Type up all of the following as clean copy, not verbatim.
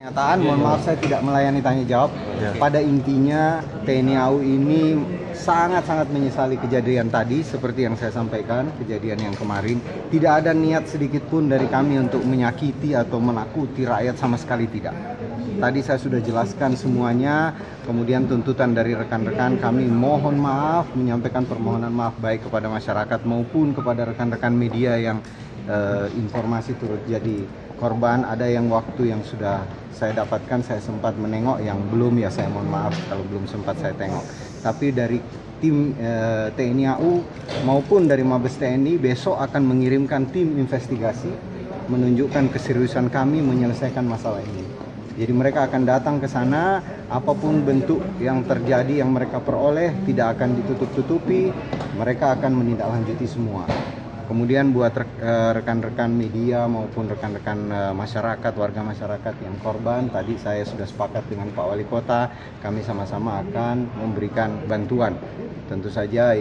Kenyataan, mohon maaf saya tidak melayani tanya jawab. Pada intinya TNI AU ini sangat-sangat menyesali kejadian tadi, seperti yang saya sampaikan, kejadian yang kemarin. Tidak ada niat sedikit pun dari kami untuk menyakiti atau menakuti rakyat, sama sekali tidak. Tadi saya sudah jelaskan semuanya, kemudian tuntutan dari rekan-rekan kami mohon maaf, menyampaikan permohonan maaf baik kepada masyarakat maupun kepada rekan-rekan media yang informasi turut jadi korban. Ada yang waktu yang sudah saya dapatkan saya sempat menengok, yang belum ya saya mohon maaf kalau belum sempat saya tengok. Tapi dari tim TNI AU maupun dari Mabes TNI besok akan mengirimkan tim investigasi menunjukkan keseriusan kami menyelesaikan masalah ini. Jadi mereka akan datang ke sana, apapun bentuk yang terjadi yang mereka peroleh tidak akan ditutup-tutupi, mereka akan menindaklanjuti semua. Kemudian buat rekan-rekan media maupun rekan-rekan masyarakat, warga masyarakat yang korban, tadi saya sudah sepakat dengan Pak Wali Kota, kami sama-sama akan memberikan bantuan. Tentu saja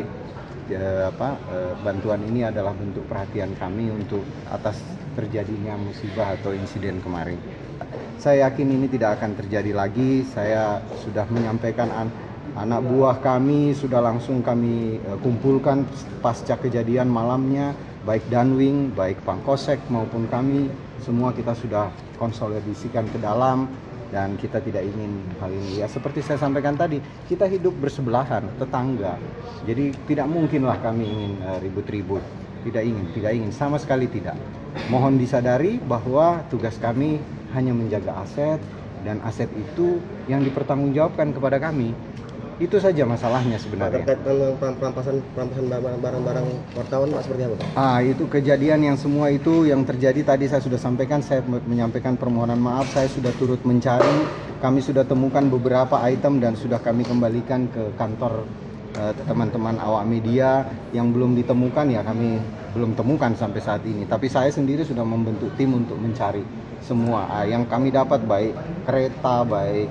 bantuan ini adalah bentuk perhatian kami untuk atas terjadinya musibah atau insiden kemarin. Saya yakin ini tidak akan terjadi lagi. Saya sudah menyampaikan anak buah kami sudah langsung kami kumpulkan pasca kejadian malamnya, baik Danwing, baik Pangkosek maupun kami, semua kita sudah konsolidasikan ke dalam dan kita tidak ingin hal ini. Ya seperti saya sampaikan tadi, kita hidup bersebelahan, tetangga. Jadi tidak mungkinlah kami ingin ribut-ribut. Tidak ingin, sama sekali tidak. Mohon disadari bahwa tugas kami hanya menjaga aset, dan aset itu yang dipertanggungjawabkan kepada kami. Itu saja masalahnya sebenarnya. Terkait dengan perampasan barang-barang wartawan, Pak, seperti apa, Pak? Itu kejadian yang semua itu yang terjadi tadi saya sudah sampaikan, saya menyampaikan permohonan maaf, saya sudah turut mencari, kami sudah temukan beberapa item dan sudah kami kembalikan ke kantor teman-teman awak media. Yang belum ditemukan ya kami belum temukan sampai saat ini. Tapi saya sendiri sudah membentuk tim untuk mencari semua yang kami dapat, baik kereta, baik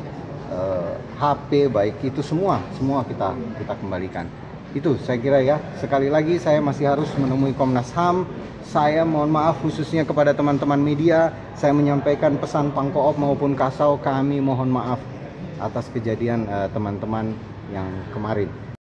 HP, baik itu semua kita kembalikan. Itu saya kira ya. Sekali lagi saya masih harus menemui Komnas HAM. Saya mohon maaf khususnya kepada teman-teman media. Saya menyampaikan pesan Pangkoop maupun Kasau, kami mohon maaf atas kejadian teman-teman yang kemarin.